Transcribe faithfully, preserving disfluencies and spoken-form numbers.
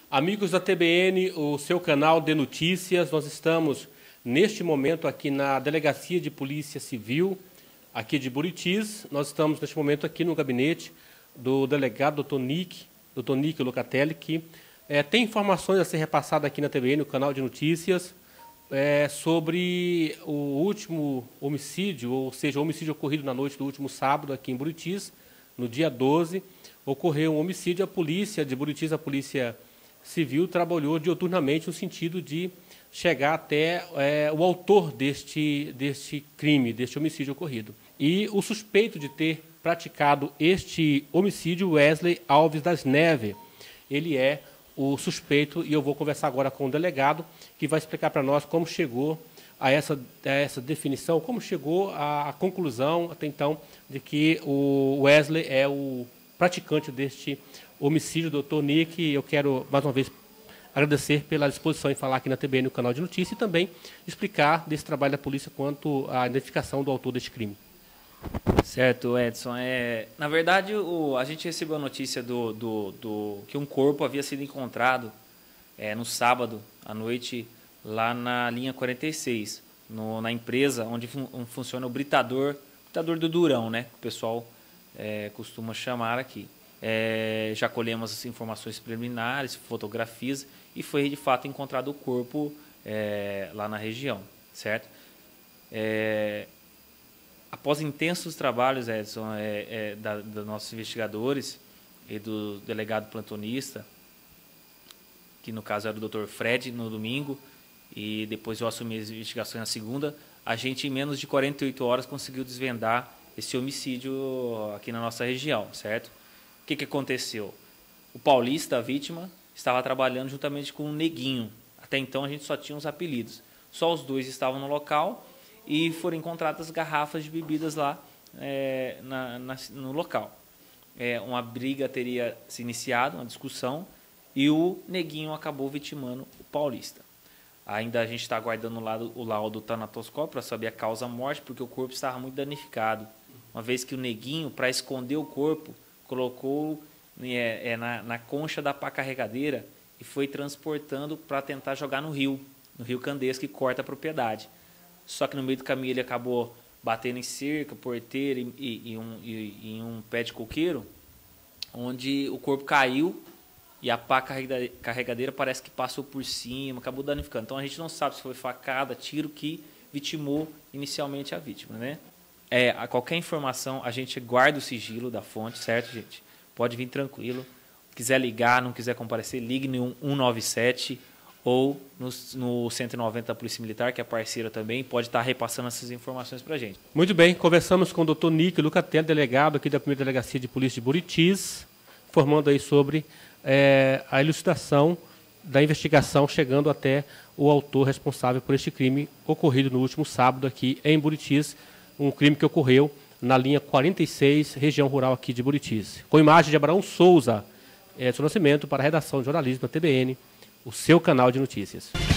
Amigos da T B N, o seu canal de notícias, nós estamos neste momento aqui na Delegacia de Polícia Civil, aqui de Buritis. Nós estamos neste momento aqui no gabinete do delegado doutor Nick, doutor Nick Locatelli, que é, tem informações a ser repassadas aqui na T B N, o canal de notícias, é, sobre o último homicídio, ou seja, o homicídio ocorrido na noite do último sábado aqui em Buritis, no dia doze. Ocorreu um homicídio, a polícia de Buritis, a polícia civil, trabalhou diuturnamente no sentido de chegar até é, o autor deste, deste crime, deste homicídio ocorrido. E o suspeito de ter praticado este homicídio, Wesley Alves das Neves, ele é o suspeito, e eu vou conversar agora com o delegado, que vai explicar para nós como chegou a essa, a essa definição, como chegou à conclusão, até então, de que o Wesley é o praticante deste homicídio. Doutor Nick, eu quero, mais uma vez, agradecer pela disposição em falar aqui na T B N, no canal de notícias, e também explicar desse trabalho da polícia quanto à identificação do autor deste crime. Certo, Edson. É, na verdade, o, a gente recebeu a notícia do, do, do, que um corpo havia sido encontrado é, no sábado à noite, lá na linha quarenta e seis, no, na empresa onde fun, funciona o britador, britador do Durão, né, que o pessoal é, costuma chamar aqui. É, já colhemos as informações preliminares, fotografias, e foi de fato encontrado o corpo é, lá na região, certo? É, após intensos trabalhos, Edson, é, é, da, dos nossos investigadores e do delegado plantonista, que no caso era o doutor Fred, no domingo, e depois eu assumi as investigações na segunda, a gente em menos de quarenta e oito horas conseguiu desvendar esse homicídio aqui na nossa região, certo? O que, que aconteceu? O Paulista, a vítima, estava trabalhando juntamente com o Neguinho. Até então a gente só tinha os apelidos. Só os dois estavam no local e foram encontradas garrafas de bebidas lá é, na, na, no local. É, uma briga teria se iniciado, uma discussão, e o Neguinho acabou vitimando o Paulista. Ainda a gente está aguardando o laudo, o laudo tanatoscópio para saber a causa da morte, porque o corpo estava muito danificado. Uma vez que o Neguinho, para esconder o corpo, colocou é, é, na, na concha da pá carregadeira e foi transportando para tentar jogar no rio, no rio Candeias, que corta a propriedade. Só que no meio do caminho ele acabou batendo em cerca, porteira e, e, e, um, e, e em um pé de coqueiro, onde o corpo caiu e a pá carregadeira parece que passou por cima, acabou danificando. Então a gente não sabe se foi facada, tiro que vitimou inicialmente a vítima, né? É, a qualquer informação, a gente guarda o sigilo da fonte, certo, gente? Pode vir tranquilo. Quiser ligar, não quiser comparecer, ligue no um nove sete ou no, no cento e noventa da Polícia Militar, que é parceira também, pode estar repassando essas informações para a gente. Muito bem, conversamos com o doutor Nick Locatelli, delegado aqui da primeira Delegacia de Polícia de Buritis, informando aí sobre é, a elucidação da investigação, chegando até o autor responsável por este crime ocorrido no último sábado aqui em Buritis, um crime que ocorreu na linha quarenta e seis, região rural aqui de Buritis. Com imagem de Abraão Souza, Edson Nascimento, para a redação de jornalismo da T B N, o seu canal de notícias.